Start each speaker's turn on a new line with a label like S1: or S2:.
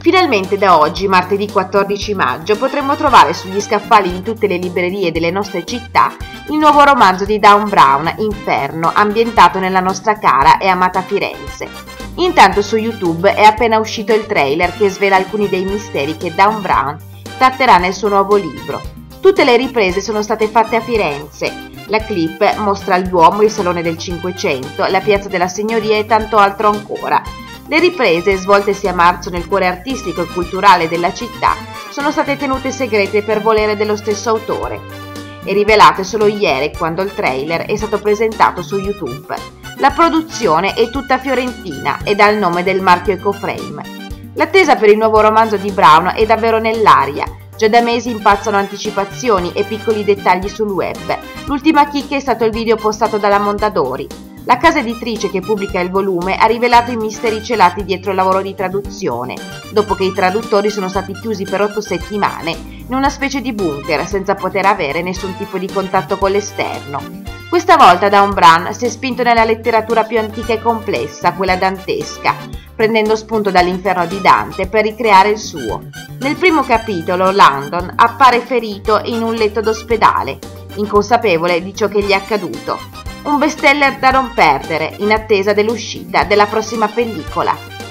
S1: Finalmente da oggi, martedì 14 maggio, potremo trovare sugli scaffali di tutte le librerie delle nostre città il nuovo romanzo di Dan Brown, Inferno, ambientato nella nostra cara e amata Firenze. Intanto su YouTube è appena uscito il trailer che svela alcuni dei misteri che Dan Brown tratterà nel suo nuovo libro. Tutte le riprese sono state fatte a Firenze. La clip mostra il Duomo, il Salone del Cinquecento, la Piazza della Signoria e tanto altro ancora. Le riprese, svoltesi a marzo nel cuore artistico e culturale della città, sono state tenute segrete per volere dello stesso autore e rivelate solo ieri quando il trailer è stato presentato su YouTube. La produzione è tutta fiorentina e dà il nome del marchio Ecoframe. L'attesa per il nuovo romanzo di Brown è davvero nell'aria. Già da mesi impazzano anticipazioni e piccoli dettagli sul web. L'ultima chicca è stato il video postato dalla Mondadori. La casa editrice che pubblica il volume ha rivelato i misteri celati dietro il lavoro di traduzione, dopo che i traduttori sono stati chiusi per 8 settimane in una specie di bunker senza poter avere nessun tipo di contatto con l'esterno. Questa volta Dan Brown si è spinto nella letteratura più antica e complessa, quella dantesca, prendendo spunto dall'Inferno di Dante per ricreare il suo. Nel primo capitolo Landon appare ferito in un letto d'ospedale, inconsapevole di ciò che gli è accaduto. Un bestseller da non perdere in attesa dell'uscita della prossima pellicola.